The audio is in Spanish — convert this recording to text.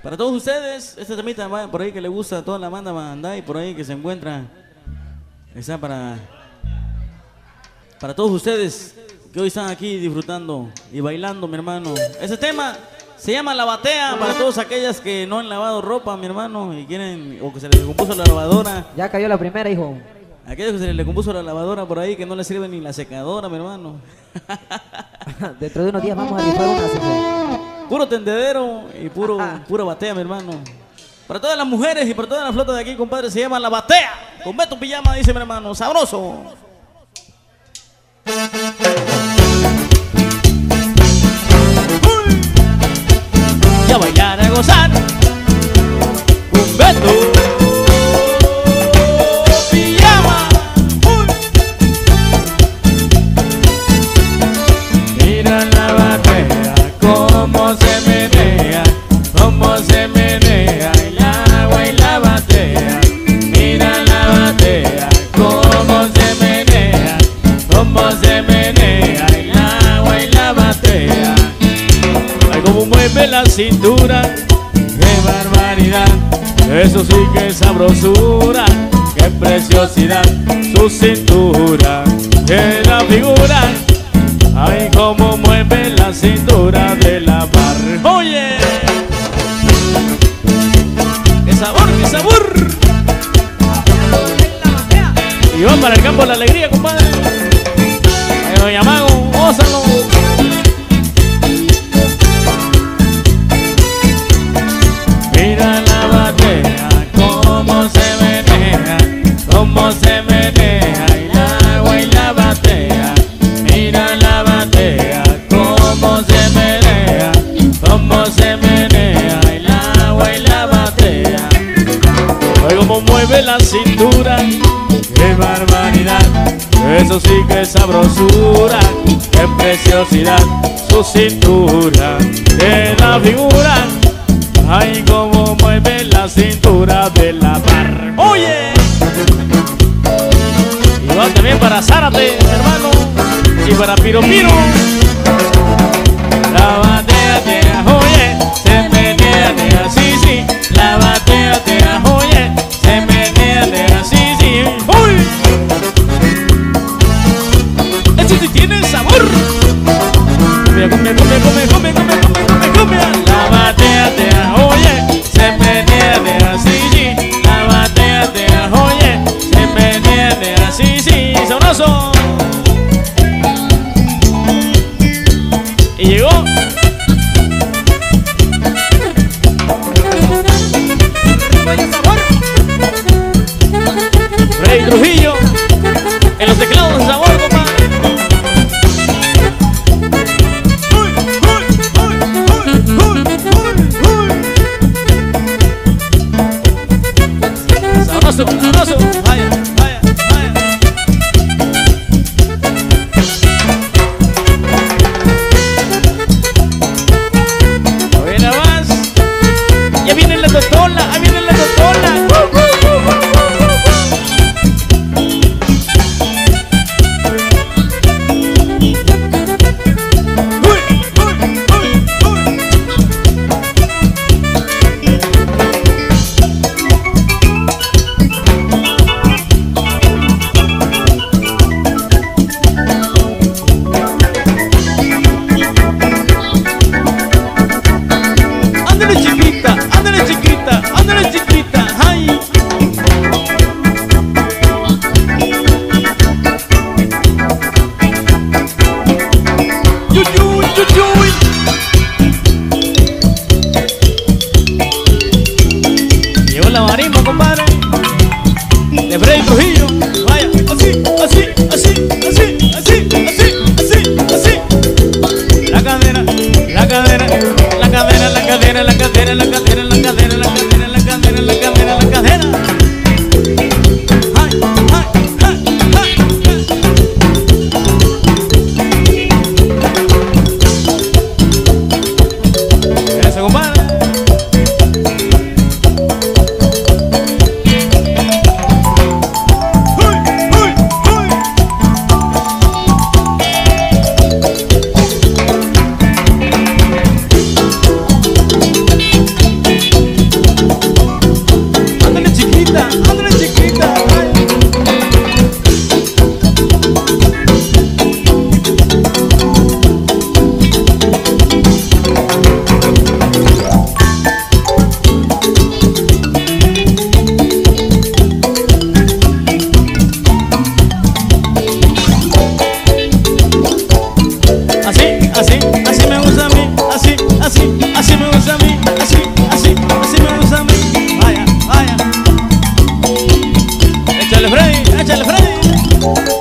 Para todos ustedes, este temita va por ahí que le gusta a toda la banda Bandai, por ahí que se encuentra. Está para todos ustedes que hoy están aquí disfrutando y bailando, mi hermano. Ese tema se llama La Batea, para todos aquellas que no han lavado ropa, mi hermano, y quieren, o que se les compuso la lavadora. Ya cayó la primera, hijo. Aquellos que se les compuso la lavadora por ahí, que no les sirve ni la secadora, mi hermano. Dentro de unos días vamos a rifar una, hijo. Puro tendedero y pura batea, mi hermano. Para todas las mujeres y para toda la flota de aquí, compadre, se llama La Batea. Con Beto Pijama, dice mi hermano, sabroso. Y a bailar, a gozar con Beto Pijama. Mira la batea, cómo se menea, cómo se menea el agua y la batea. Mira la batea, cómo se menea, cómo se menea el agua y la batea. Ay, cómo mueve la cintura, qué barbaridad. Eso sí que es sabrosura, qué preciosidad. Su cintura, que la figura. Ay, cómo mueve la cintura de la barra. ¡Oye! ¡Qué sabor, qué sabor! Y va para el campo de la alegría, compadre. Ay, doña Mago, ósalo. Mira la batea, cómo se menea, cómo se menea el agua y la batea. Mira la batea, cómo se menea, cómo se menea el agua y la batea. Ay, cómo mueve la cintura, qué barbaridad. Eso sí que es sabrosura, qué preciosidad. Su cintura, que la figura. Ay, cómo mueve la cintura de la barra. ¡Oye! Y va también para Zárate, hermano. Y para Piro Piro. La batea, tea, oye. Se menea, tea, sí, sí. La batea, tea, oye. Se menea, tea, sí, sí. ¡Uy! Esto sí tiene sabor. Come, come, come, come, come, come, come, come. La batea, tea, oye. Se menea, tea, sí, sí. La batea, tea, oye. Se menea, tea, sí, sí. Sabroso. Y llegó Rey Trujillo en los teclados de sabor, compadre. Sabroso, sabroso. Vaya, vaya, vaya. Oye, nada más. Ya viene la totola, ahí viene la totola. Ándale chiquita, ándale chiquita, ándale chiquita, ay. Yuyuy, yuyuy. Llegó la marimba, compadre, de Freddy Trujillo. Vaya, así, así, así, así, así, así, así, así. La cadera, la cadera, la cadera, la cadera, la cadera, la cadera, la cadera, la cadera, la cadera, la cadera, la cadera. Ay, ay, ay, ay, ay. Eso, compadre. Échale Freddy, échale Freddy.